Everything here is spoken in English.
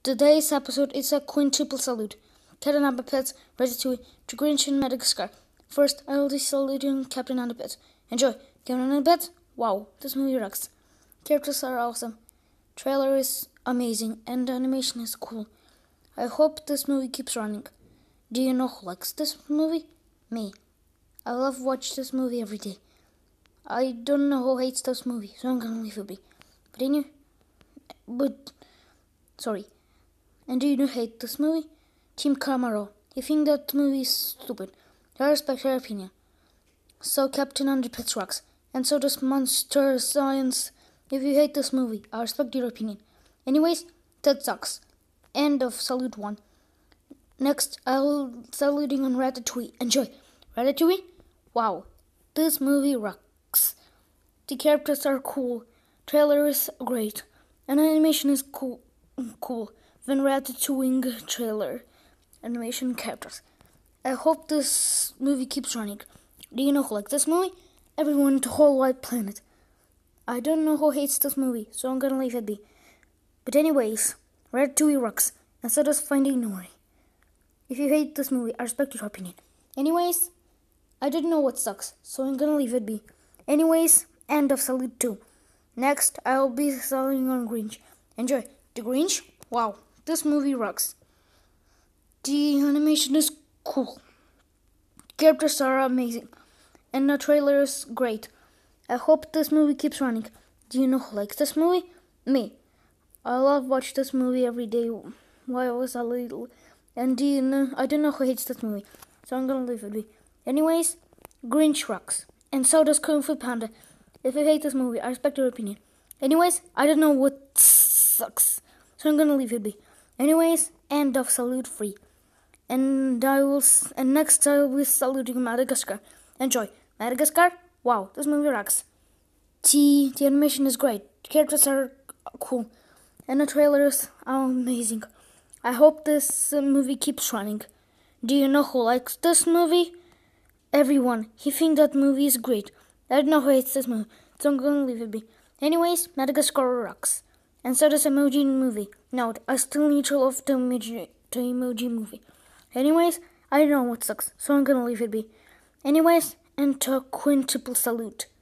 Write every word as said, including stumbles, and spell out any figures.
Today's episode is a quintuple salute. Captain Underpants, Ratatouille, to Grinch and Madagascar. First, I will be saluting Captain Underpants. Enjoy. Captain Underpants? Wow, this movie rocks. Characters are awesome. Trailer is amazing and the animation is cool. I hope this movie keeps running. Do you know who likes this movie? Me. I love watch this movie every day. I don't know who hates this movie, so I'm gonna leave it be. But anyway, but sorry. And do you hate this movie? Team Camaro. You think that movie is stupid. I respect your opinion. So Captain Underpants rocks. And so does Monster Science. If you hate this movie, I respect your opinion. Anyways, that sucks. End of Salute one. Next, I'll saluting on Ratatouille. Enjoy. Ratatouille? Wow. This movie rocks. The characters are cool. Trailer is great. And animation is cool. Cool. When Ratatouille trailer. Animation characters. I hope this movie keeps running. Do you know who likes this movie? Everyone in the whole wide planet. I don't know who hates this movie, so I'm gonna leave it be. But anyways, Ratatouille rocks, and so does Finding Nori. If you hate this movie, I respect your opinion. Anyways, I didn't know what sucks, so I'm gonna leave it be. Anyways, end of Salute two. Next, I'll be saluting on Grinch. Enjoy. The Grinch? Wow, this movie rocks. The animation is cool. Characters are amazing. And the trailer is great. I hope this movie keeps running. Do you know who likes this movie? Me. I love watch this movie every day while I was a little. And do you know, I don't know who hates this movie, so I'm gonna leave it be. Anyways, Grinch rocks. And so does Kung Fu Panda. If you hate this movie, I respect your opinion. Anyways, I don't know what sucks, so I'm gonna leave it be. Anyways, end of Salute three. And I will, and next I will be saluting Madagascar. Enjoy. Madagascar? Wow, this movie rocks. The, the animation is great. The characters are cool. And the trailers are amazing. I hope this uh, movie keeps running. Do you know who likes this movie? Everyone. He thinks that movie is great. I don't know who hates this movie, so I'm gonna leave it be. Anyways, Madagascar rocks. And so does Emoji Movie. Note, I still neutral of the emoji, the emoji movie. Anyways, I don't know what sucks, so I'm gonna leave it be. Anyways, enter quintuple salute.